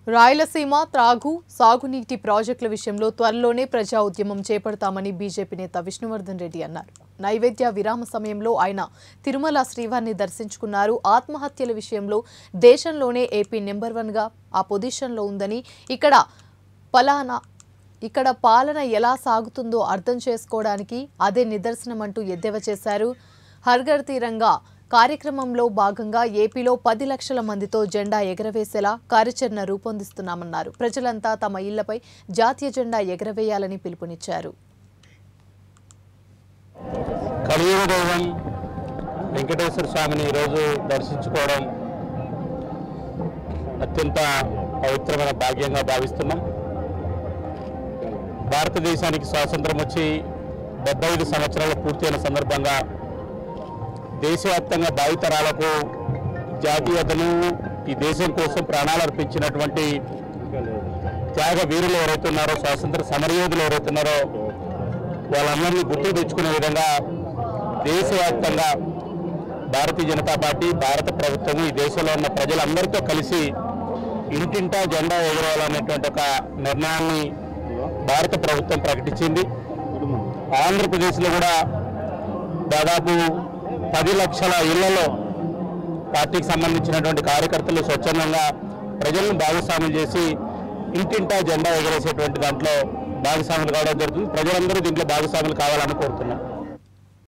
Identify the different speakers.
Speaker 1: రాయలసీమ త్రాగు సాగునీటి ప్రాజెక్టుల విషయంలో త్వరలోనే ప్రజా ఉద్యమం చేపడతామని బీజేపీ నేత విష్ణువర్ధన్ రెడ్డి అన్నారు. నైవేద్య విరామ సమయంలో ఆయన తిరుమల శ్రీవారిని దర్శించుకున్నారు. ఆత్మహత్యల విషయంలో దేశంలోనే ఏపీ నెంబర్ 1 గా ఆ పొజిషన్లో ఉందని ఇక్కడ పాలన ఎలా సాగుతుందో అర్థం చేసుకోవడానికి అదే నిదర్శనమంటూ ఎద్దేవా చేశారు. హర్ఘర్ తిరంగా కార్యక్రమంలో భాగంగా ఏపీలో 10 లక్షల మందితో జెండా ఎగరవేసేలా కార్యాచరణ రూపొందిస్తున్నామన్నారు. ప్రజలంతా తమ ఇళ్లపై జాతీయ జెండా ఎగరవేయాలని పిలుపునిచ్చారు.
Speaker 2: కలియుగ దైవం వెంకటేశ్వర స్వామిని ఈరోజు దర్శించుకోవడం అత్యంత పవిత్రమైన భాగ్యంగా భావిస్తున్నాం. భారతదేశానికి స్వాతంత్రం వచ్చి 75 సంవత్సరాలు పూర్తయిన సందర్భంగా దేశవ్యాప్తంగా భావితరాలకు జాతీయతను ఈ దేశం కోసం ప్రాణాలు అర్పించినటువంటి త్యాగ వీరులు ఎవరైతే ఉన్నారో, స్వాతంత్ర సమరయోధులు ఎవరైతే ఉన్నారో వాళ్ళందరినీ గుర్తు తెచ్చుకునే విధంగా దేశవ్యాప్తంగా భారతీయ జనతా పార్టీ, భారత ప్రభుత్వం ఈ దేశంలో ఉన్న ప్రజలందరితో కలిసి ఇంటింటా జెండా ఎగరవాలనేటువంటి ఒక నిర్ణయాన్ని భారత ప్రభుత్వం ప్రకటించింది. ఆంధ్రప్రదేశ్లో కూడా దాదాపు 10 లక్షల ఇళ్లలో పార్టీకి సంబంధించినటువంటి కార్యకర్తలు స్వచ్ఛందంగా ప్రజలను భాగస్వాములు చేసి ఇంటింటా జెండా ఎగరేసేటువంటి దాంట్లో భాగస్వాములు కావడం జరుగుతుంది. ప్రజలందరూ దీంట్లో భాగస్వాములు కావాలని కోరుతున్నాం.